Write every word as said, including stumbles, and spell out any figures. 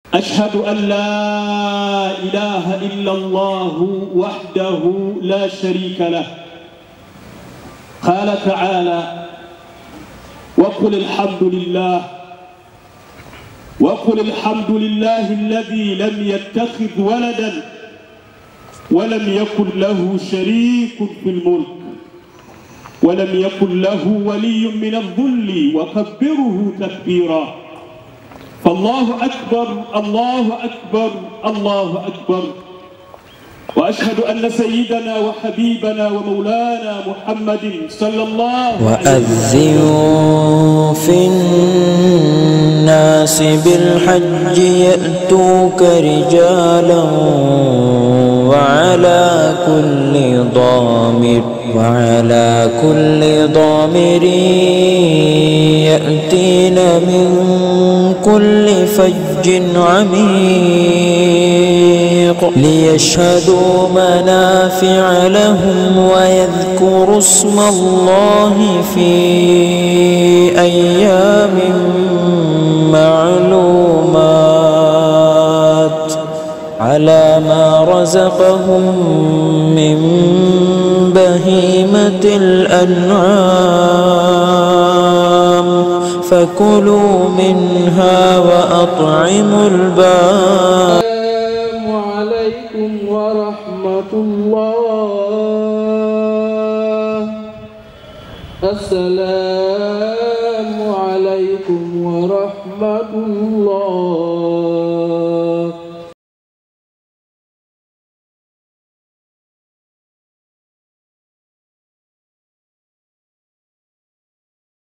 أشهد أن لا إله إلا الله وحده لا شريك له. قال تعالى: وقل الحمد لله وقل الحمد لله الذي لم يتخذ ولدا ولم يكن له شريك في الملك ولم يكن له ولي من الذل وكبره تكبيرا. فالله أكبر الله أكبر الله أكبر. وأشهد أن سيدنا وحبيبنا ومولانا محمد صلى الله عليه وسلم. وأذن في الناس بالحج يأتوك رجالا وعلى كل ضامر وعلى كل ضامر يأتين من كل فج عميق ليشهدوا منافع لهم ويذكروا اسم الله في أيام معلومات على ما رزقهم من بهيمة الأنعام فكلوا منها وأطعموا البائس. السلام عليكم ورحمة الله. السلام عليكم ورحمة الله.